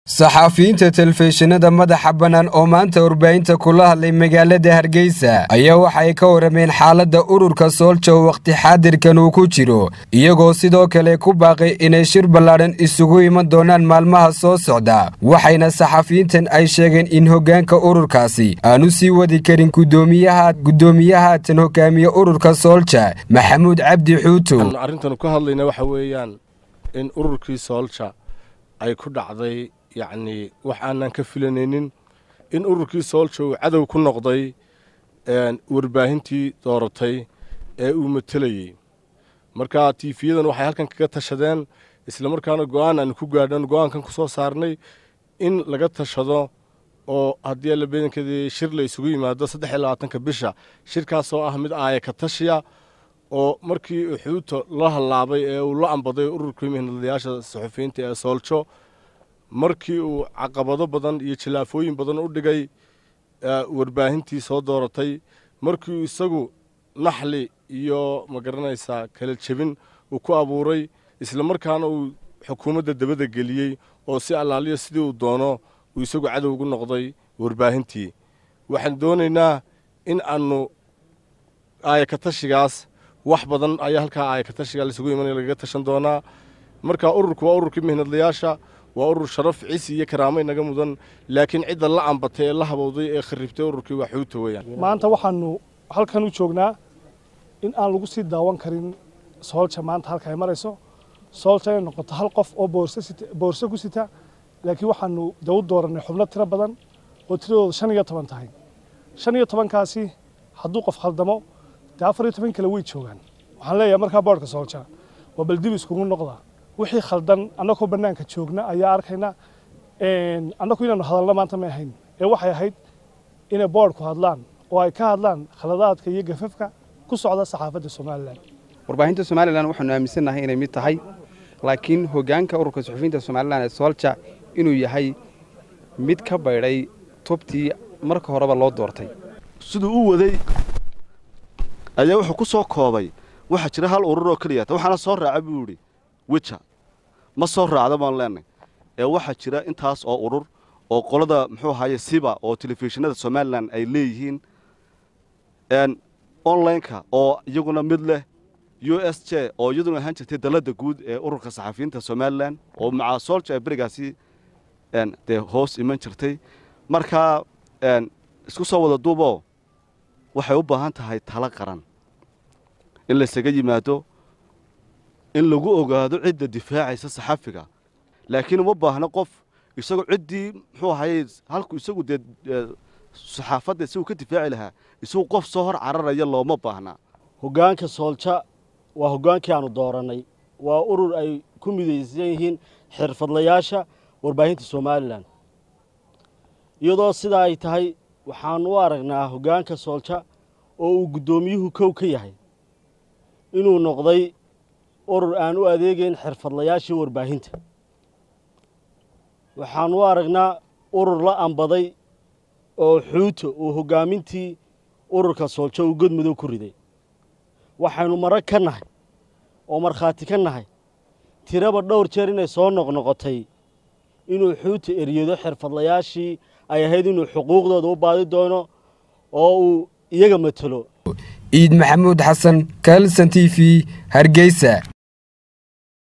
saxafiyiinta telefishinada madaxa bannaan oo maanta warbaahinta kula hadlay magaalada Hargeysa ayaa waxay ka warameen xaaladda ururka Soolja waqti xaadirkan uu ku jiro iyagoo sidoo kale ku baaqay inay shir ballaaran isugu iman doonaan maalmaha soo socda waxayna saxafiyiintan ay sheegeen in hoggaanka ururkaasi aanu sii wadi karin gudoomiyaha tan hogaamiye ururka Soolja Maxamuud Cabdi Xuuto arrintan ku hadlayna waxa weeyaan in ururkii Soolja ay ku dhacday يعني waxaan ka filanaynin in ururkii Soolja uu cadow ku noqday warbaahintii dooratay ee uu matalayay marka TV-yadan waxay halkan kaga tashadeen isla markaana go'aan aan ku gaadhan go'aankan ku soo saarnay in laga tashado oo hadii la beenkeedii shir la isugu yimaado 23 bisha shirkaas oo ah mid ka tashiya oo markii Xuuto la halaabay ee uu la ambaday ururkii mihnadayaasha saxafiyiinta ee Soolja markii uu caqabado badan iyo jilaafooyin badan u dhigay warbaahintii soo dooratay markii isagu naxli iyo magaranaysa kala jabin uu ku abuuray isla markaana uu xukuumadda dabada geliyay oo si allaaliyo sidii uu doono uu isagu cadow ugu noqday warbaahintii waxaan doonaynaa in aanu ka tashigaas wax badan ayaa halka ka tashiga isugu imanay laga tashan doonaa marka ururku waa ururkii mihnadayaasha وأورو شرف عيسى يكرامي نجمودن لكن عدة لا عم بتي الله بوضي خربته وركي وحوته ويان. ما أنت وحنو هل كانوا شغنا إن أنا لقصي داوان كرين Soolja ما أنت هل كاي مريسو Soolja نقطة هالقف أو بورسة كوسيتا لكن وحنو داود دورنا حملة ترى بدن وترى شنية طبعا تاعي شنية طبعا كاسي حدوق في خلدمو تعرفي طبعا كلويت شغان وحلا يا مركب بارك Soolja وبلدي بيسكون نقطة wixii khaldan anagoo banaanka joogna ayaa arkayna anagu inaan hadalna maanta ma ahayn ee waxay ahayd inay boardku hadlaan oo ay ka hadlaan khaladaadka iyo gafafka ku socda saxaafadda Soomaaliland warbaahinta Soomaaliland waxaanu aaminsanahay inay mid tahay laakiin hoggaanka ururka saxafiyiinta Soomaaliland ee Soolja inuu yahay mid ka bayray tubtii marka horeba loo doortay sidoo uu waday ayaa wuxuu ku soo koobay waxa jira hal urur oo kaliya waxaana soo raacay buu yiri وجه ما صار رعدة ما لنا واحد شراء انتهاس أو أورور أو قلدا محو هاي سيبا أو تلفزيونات سومالان أي ليهين أن أونلاين كا أو يجونا مدله US أو يجونا هنش تدلل دجود أورور كصحفيين تسومالان أو مع Soolja بريغاسي أن the host إيمان شرتي مركا أن سكوسا ولا دوبا وحيوبا هانت هاي تلاقران اللي سجى ماتو in lagu ogaado cidda difaacaysa saxafiga laakiin uma baahna qof isagu cidii muxuu ahayd halku isagu saxaafadda isagu ka difaaci lahaa isagu qof soo hor cararaya looma baahna hoggaanka Soolja waa hoggaankii aanu dooranay waa urur ay ku midaysan yihiin xirfadlayaasha warbaahinta Soomaaliland iyadoo sida ay tahay waxaan u aragnaa hoggaanka Soolja oo uu gudoomiyuhu kow ka yahay inuu noqday urur aan u adeegeen xirfadlayaashii warbaahinta waxaan u aragnaa urur la ambaday oo Xuuto oo hoggaamintii ururka Soolja uu godmadow ku riday waxaanu marar ka nahay oo marxaati ka nahay tiraba dhowr jeer inay soo noqnoqotay inuu Xuuto eriyado xirfadlayaashii ay ahayd inuu xuquuqdooda u baadi doono oo uu iyaga matalo Maxamuud Xasan Kalsan TV Hargeysa